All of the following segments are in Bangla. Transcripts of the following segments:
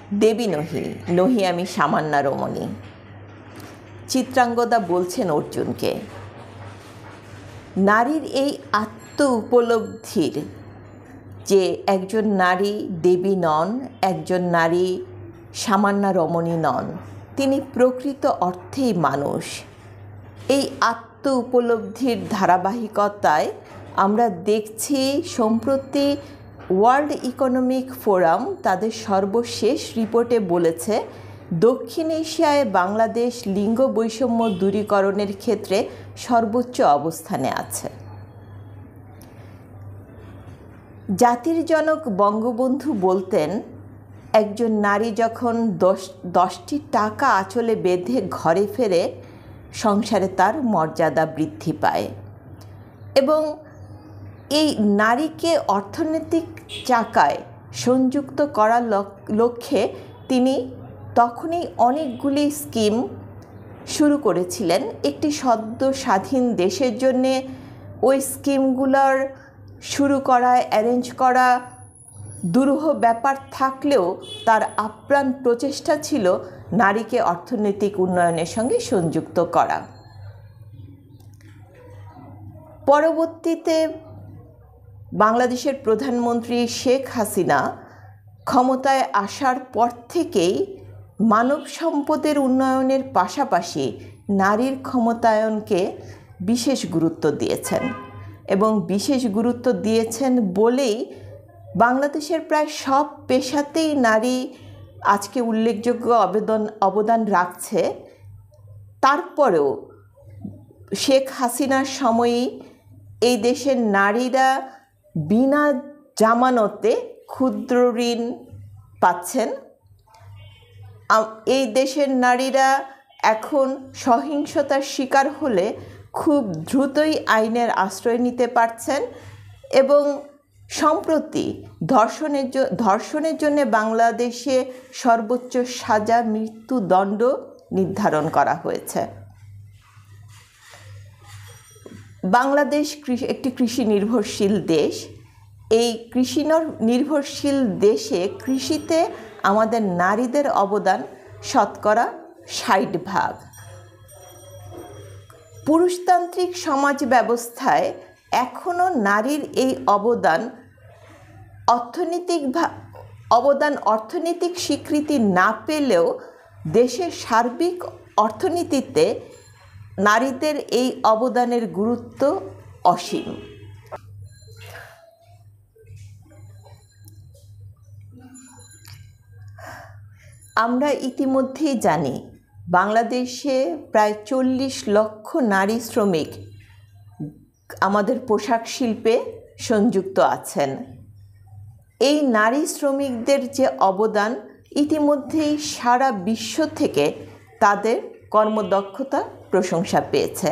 দেবী নহি, নহি আমি সামান্যা রমণী। চিত্রাঙ্গদা বলছেন অর্জুনকে, নারীর এই আত্ম উপলব্ধির যে একজন নারী দেবী নন, একজন নারী সামান্যা রমণী নন, তিনি প্রকৃত অর্থেই মানুষ। এই আত্ম উপলব্ধির ধারাবাহিকতায় আমরা দেখছি সম্প্রতি ওয়ার্ল্ড ইকোনমিক ফোরাম তাদের সর্বশেষ রিপোর্টে বলেছে দক্ষিণ এশিয়ায় বাংলাদেশ লিঙ্গ বৈষম্য দূরীকরণের ক্ষেত্রে সর্বোচ্চ অবস্থানে আছে। জাতির জনক বঙ্গবন্ধু বলতেন, একজন নারী যখন 10টি টাকা আঁচলে বেঁধে ঘরে ফেরে সংসারে তার মর্যাদা বৃদ্ধি পায়। এবং এই নারীকে অর্থনৈতিক চাকায় সংযুক্ত করার লক্ষ্যে তিনি তখনই অনেকগুলি স্কিম শুরু করেছিলেন। একটি সদ্য স্বাধীন দেশের জন্যে ওই স্কিমগুলোর শুরু করা, অ্যারেঞ্জ করা দুরূহ ব্যাপার থাকলেও তার আপ্রাণ প্রচেষ্টা ছিল নারীকে অর্থনৈতিক উন্নয়নের সঙ্গে সংযুক্ত করা। পরবর্তীতে বাংলাদেশের প্রধানমন্ত্রী শেখ হাসিনা ক্ষমতায় আসার পর থেকেই মানব সম্পদের উন্নয়নের পাশাপাশি নারীর ক্ষমতায়নকে বিশেষ গুরুত্ব দিয়েছেন। এবং বিশেষ গুরুত্ব দিয়েছেন বলেই বাংলাদেশের প্রায় সব পেশাতেই নারী আজকে উল্লেখযোগ্য অবদান রাখছে। তারপরেও শেখ হাসিনার সময়েই এই দেশের নারীরা বিনা জামানতে ক্ষুদ্র ঋণ পাচ্ছেন। এই দেশের নারীরা এখন সহিংসতার শিকার হলে খুব দ্রুতই আইনের আশ্রয় নিতে পারছেন। এবং সম্প্রতি ধর্ষণের জন্য বাংলাদেশে সর্বোচ্চ সাজা মৃত্যুদণ্ড নির্ধারণ করা হয়েছে। বাংলাদেশ একটি কৃষি নির্ভরশীল দেশ। এই কৃষি নির্ভরশীল দেশে কৃষিতে আমাদের নারীদের অবদান শতকরা 60%। পুরুষতান্ত্রিক সমাজ ব্যবস্থায় এখনও নারীর এই অর্থনৈতিক স্বীকৃতি না পেলেও দেশের সার্বিক অর্থনীতিতে নারীদের এই অবদানের গুরুত্ব অসীম। আমরা ইতিমধ্যেই জানি বাংলাদেশে প্রায় 40 লক্ষ নারী শ্রমিক আমাদের পোশাক শিল্পে সংযুক্ত আছেন। এই নারী শ্রমিকদের যে অবদান ইতিমধ্যেই সারা বিশ্ব থেকে তাদের কর্মদক্ষতা প্রশংসা পেয়েছে।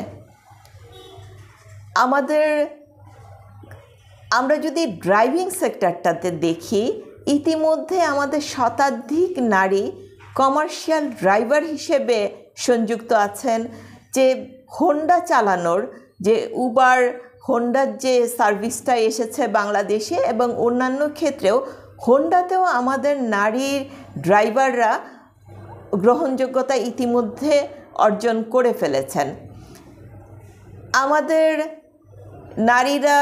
আমরা যদি ড্রাইভিং সেক্টরটাতে দেখি, ইতিমধ্যে আমাদের শতাধিক নারী কমার্শিয়াল ড্রাইভার হিসেবে সংযুক্ত আছেন। যে হোন্ডা চালানোর যে উবার, হোন্ডার যে সার্ভিসটা এসেছে বাংলাদেশে এবং অন্যান্য ক্ষেত্রেও হোন্ডাতেও আমাদের নারীর ড্রাইভাররা গ্রহণযোগ্যতা ইতিমধ্যে অর্জন করে ফেলেছেন। আমাদের নারীরা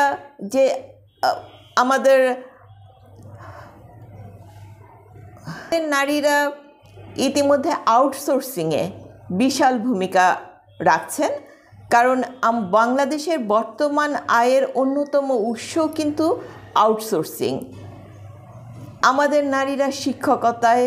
ইতিমধ্যে আউটসোর্সিংয়ে বিশাল ভূমিকা রাখছেন। কারণ বাংলাদেশের বর্তমান আয়ের অন্যতম উৎস কিন্তু আউটসোর্সিং। আমাদের নারীরা শিক্ষকতায়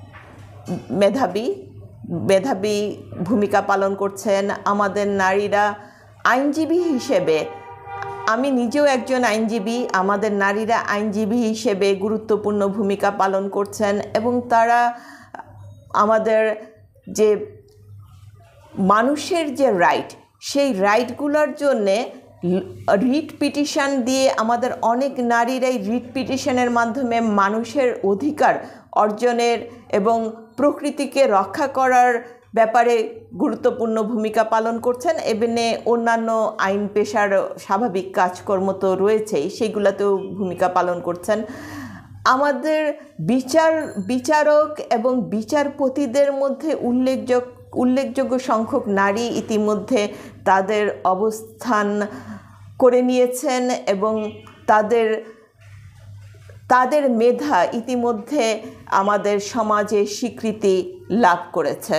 মেধাবী ভূমিকা পালন করছেন। আমাদের নারীরা আইনজীবী হিসেবে, আমি নিজেও একজন আইনজীবী, আমাদের নারীরা আইনজীবী হিসেবে গুরুত্বপূর্ণ ভূমিকা পালন করছেন। এবং তারা আমাদের যে মানুষের যে রাইট, সেই রাইটগুলোর জন্যে রিট পিটিশন দিয়ে আমাদের অনেক নারীরাই রিট পিটিশনের মাধ্যমে মানুষের অধিকার অর্জনের এবং প্রকৃতিকে রক্ষা করার ব্যাপারে গুরুত্বপূর্ণ ভূমিকা পালন করছেন। এমনি অন্যান্য আইন পেশার স্বাভাবিক কাজকর্ম তো রয়েছেই, সেগুলোতেও ভূমিকা পালন করছেন। আমাদের বিচারক এবং বিচারপতিদের মধ্যে উল্লেখযোগ্য সংখ্যক নারী ইতিমধ্যে তাদের অবস্থান করে নিয়েছেন এবং তাদের মেধা ইতিমধ্যে আমাদের সমাজে স্বীকৃতি লাভ করেছে।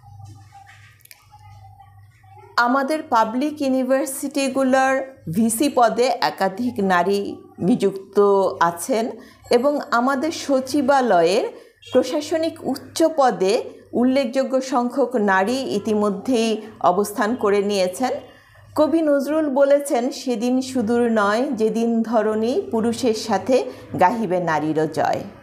আমাদের পাবলিক ইউনিভার্সিটিগুলোর ভিসি পদে একাধিক নারী নিযুক্ত আছেন এবং আমাদের সচিবালয়ের প্রশাসনিক উচ্চ পদে উল্লেখযোগ্য সংখ্যক নারী ইতিমধ্যেই অবস্থান করে নিয়েছেন। কবি নজরুল বলেছেন, সেদিন সুদূর নয় যেদিন ধরণী পুরুষের সাথে গাহিবে নারীরও জয়।